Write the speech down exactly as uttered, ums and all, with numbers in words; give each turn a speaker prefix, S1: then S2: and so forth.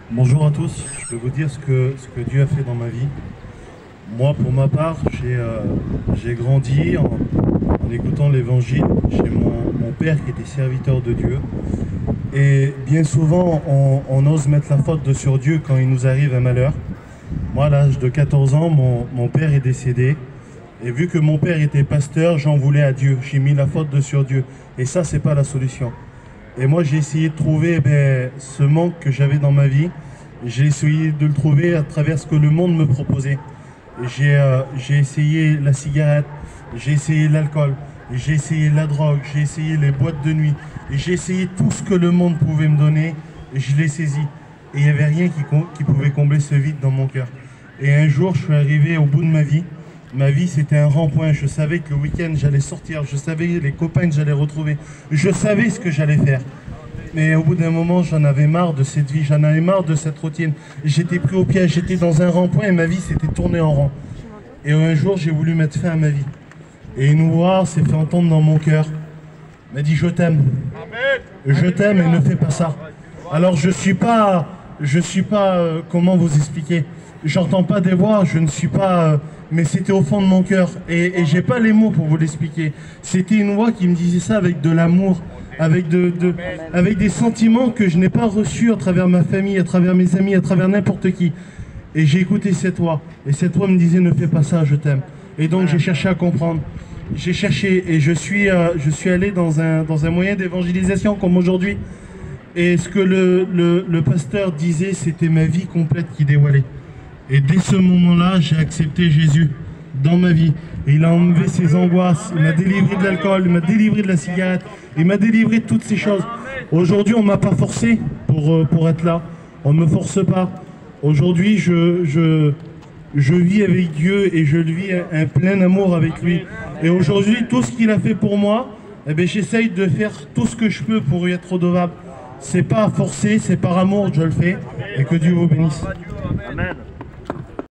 S1: Bonjour à tous, je peux vous dire ce que, ce que Dieu a fait dans ma vie. Moi, pour ma part, j'ai euh, j'ai grandi en, en écoutant l'évangile chez mon, mon père qui était serviteur de Dieu. Et bien souvent, on, on ose mettre la faute de sur Dieu quand il nous arrive un malheur. Moi, à l'âge de quatorze ans, mon, mon père est décédé. Et vu que mon père était pasteur, j'en voulais à Dieu. J'ai mis la faute de sur Dieu. Et ça, c'est pas la solution. Et moi, j'ai essayé de trouver eh bien, ce manque que j'avais dans ma vie. J'ai essayé de le trouver à travers ce que le monde me proposait. J'ai euh, j'ai essayé la cigarette, j'ai essayé l'alcool, j'ai essayé la drogue, j'ai essayé les boîtes de nuit. J'ai essayé tout ce que le monde pouvait me donner et je l'ai saisi. Et il n'y avait rien qui, qui pouvait combler ce vide dans mon cœur. Et un jour, je suis arrivé au bout de ma vie. Ma vie, c'était un rond-point. Je savais que le week-end, j'allais sortir. Je savais les copains que j'allais retrouver. Je savais ce que j'allais faire. Mais au bout d'un moment, j'en avais marre de cette vie. J'en avais marre de cette routine. J'étais pris au piège. J'étais dans un rond-point et ma vie s'était tournée en rond. Et un jour, j'ai voulu mettre fin à ma vie. Et une voix s'est fait entendre dans mon cœur. Elle m'a dit, je t'aime. Je t'aime et ne fais pas ça. Alors, je suis pas... Je suis pas... Euh, comment vous expliquer? J'entends pas des voix. Je ne suis pas... Euh, mais c'était au fond de mon cœur. Et, et j'ai pas les mots pour vous l'expliquer. C'était une voix qui me disait ça avec de l'amour, avec, de, de, avec des sentiments que je n'ai pas reçus à travers ma famille, à travers mes amis, à travers n'importe qui. Et j'ai écouté cette voix. Et cette voix me disait, ne fais pas ça, je t'aime. Et donc j'ai cherché à comprendre. J'ai cherché et je suis, euh, je suis allé dans un, dans un moyen d'évangélisation comme aujourd'hui. Et ce que le, le, le pasteur disait, c'était ma vie complète qui dévoilait. Et dès ce moment-là, j'ai accepté Jésus dans ma vie. Et il a enlevé ses angoisses, il m'a délivré de l'alcool, il m'a délivré de la cigarette, il m'a délivré de toutes ces choses. Aujourd'hui, on ne m'a pas forcé pour, pour être là. On ne me force pas. Aujourd'hui, je, je, je vis avec Dieu et je le vis un, un plein amour avec lui. Et aujourd'hui, tout ce qu'il a fait pour moi, eh bien, j'essaye de faire tout ce que je peux pour y être redevable. C'est pas forcé, c'est par amour que je le fais. Et que Dieu vous bénisse.
S2: Amen.